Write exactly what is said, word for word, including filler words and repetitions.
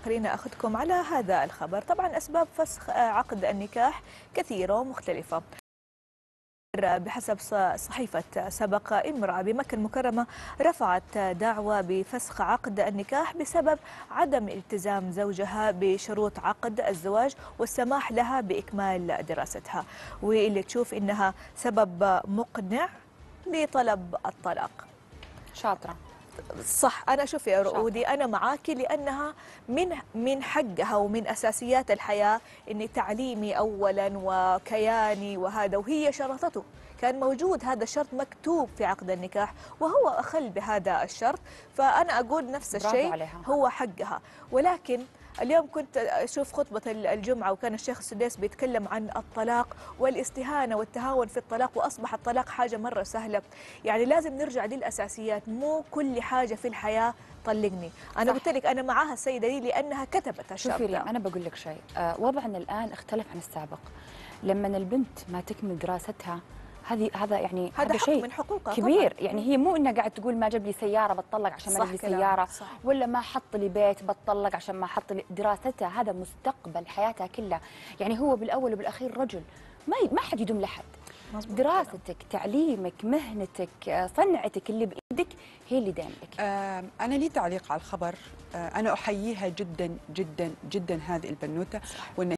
خلينا أخذكم على هذا الخبر. طبعا أسباب فسخ عقد النكاح كثيرة ومختلفة. بحسب صحيفة سبق، امرأة بمكة المكرمة رفعت دعوى بفسخ عقد النكاح بسبب عدم التزام زوجها بشروط عقد الزواج والسماح لها بإكمال دراستها، واللي تشوف إنها سبب مقنع لطلب الطلاق. شاطرة. صح، أنا شوف يا رؤودي أنا معاكي، لأنها من من حقها ومن أساسيات الحياة إني تعليمي أولا وكياني وهذا، وهي شرطته، كان موجود هذا الشرط مكتوب في عقد النكاح وهو أخل بهذا الشرط، فأنا أقول نفس الشيء هو حقها. ولكن اليوم كنت أشوف خطبة الجمعة وكان الشيخ السديس بيتكلم عن الطلاق والاستهانة والتهاون في الطلاق، وأصبح الطلاق حاجة مرة سهلة. يعني لازم نرجع للأساسيات، مو كل حاجة في الحياة طلقني. أنا قلت لك أنا معاها السيدة دي لأنها كتبت الشرط. شوفي ريم، أنا بقول لك شيء، آه وضعنا الآن اختلف عن السابق. لما البنت ما تكمل دراستها هذه هذا يعني هذا حق شيء من حقوقها كبير طبعاً. يعني هي مو انها قاعد تقول ما جاب لي سياره بتطلق عشان ما جاب لي سياره، صح. ولا ما حط لي بيت بتطلق عشان ما حط لي. دراستها هذا مستقبل حياتها كلها، يعني هو بالاول وبالاخير رجل، ما ما حد يدوم لحد. دراستك، تعليمك، مهنتك، صنعتك اللي بايدك هي اللي دام لك. آه انا لي تعليق على الخبر. آه انا احييها جدا جدا جدا هذه البنوته، وان